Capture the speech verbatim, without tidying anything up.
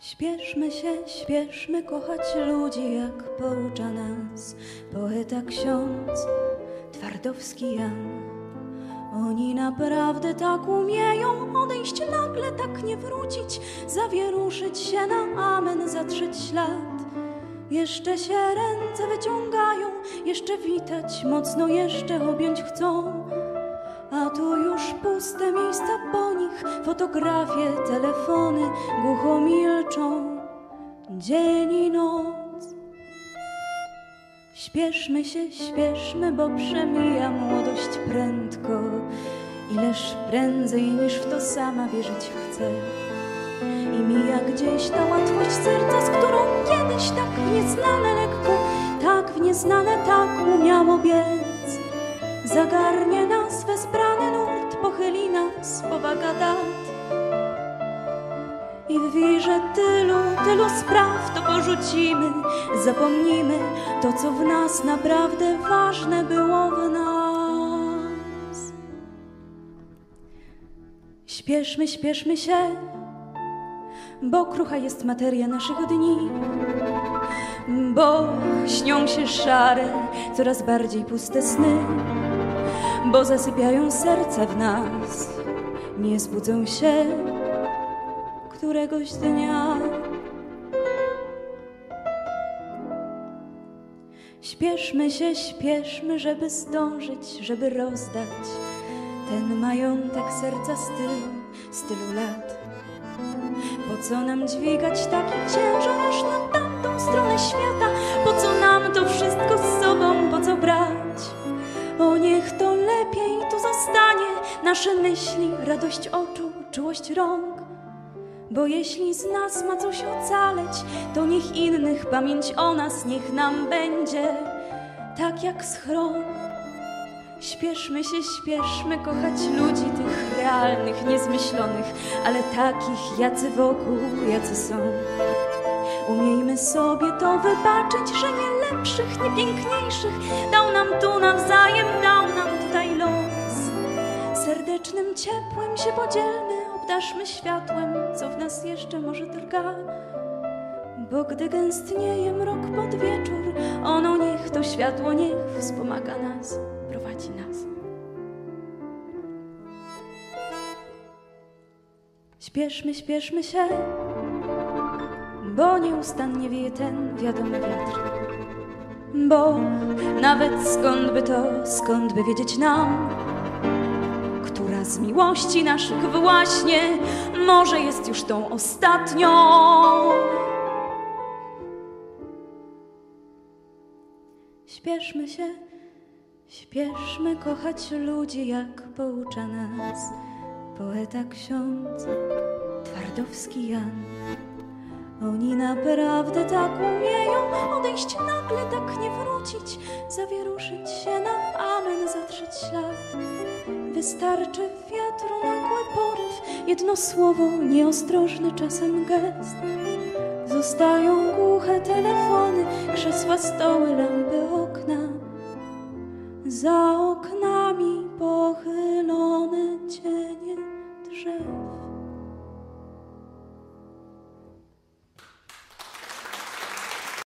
Śpieszmy się, śpieszmy kochać ludzi, jak poucza nas poeta ksiądz Twardowski Jan. Oni naprawdę tak umieją odejść nagle, tak nie wrócić, zawieruszyć się na amen, zatrzeć ślad. Jeszcze się ręce wyciągają, jeszcze witać mocno, jeszcze objąć chcą. A tu już puste miejsca po nich, fotografie, telefony głucho milczą dzień i noc. Śpieszmy się, śpieszmy, bo przemija młodość prędko, ileż prędzej niż w to sama wierzyć chcę. I mija gdzieś ta łatwość serca, z którą kiedyś tak w nieznane lekko, tak w nieznane tak umiało biec. Zagarnie nas wezbrany nurt, pochyli nas powaga dat. I w wirze tylu, tylu spraw to porzucimy, zapomnimy to, co w nas naprawdę ważne było w nas. Śpieszmy, śpieszmy się, bo krucha jest materia naszych dni, bo śnią się szare, coraz bardziej puste sny, bo zasypiają serca w nas, nie zbudzą się któregoś dnia. Śpieszmy się, śpieszmy, żeby zdążyć, żeby rozdać ten majątek serca z tylu, z tylu lat. Po co nam dźwigać taki ciężar aż na tamtą stronę świata? Po co nam to wszystko z sobą, po co brać? O, niech to lepiej tu zostanie, nasze myśli, radość oczu, czułość rąk. Bo jeśli z nas ma coś ocaleć, to niech innych pamięć o nas, niech nam będzie tak jak schron. Śpieszmy się, śpieszmy kochać ludzi tych realnych, niezmyślonych, ale takich, jacy wokół, jacy są. Umiejmy sobie to wybaczyć, że nie lepszych, nie piękniejszych dał nam tu nawzajem, dał nam tutaj los. Serdecznym ciepłem się podzielmy, obdarzmy światłem, co w nas jeszcze może drga. Bo gdy gęstnieje mrok pod wieczór, ono niech to światło, niech wspomaga nas, prowadzi nas. Śpieszmy, śpieszmy się, bo nieustannie wieje ten wiadomy wiatr. Bo nawet skąd by to, skąd by wiedzieć nam, która z miłości naszych właśnie może jest już tą ostatnią. Śpieszmy się, śpieszmy kochać ludzi, jak poucza nas poeta ksiądz Twardowski Jan. Oni naprawdę tak umieją odejść nagle, tak nie wrócić, zawieruszyć się na amen, zatrzeć ślad. Wystarczy wiatru nagły poryw, jedno słowo, nieostrożny czasem gest. Zostają głuche telefony, krzesła, stoły, lampy, okna. Za oknem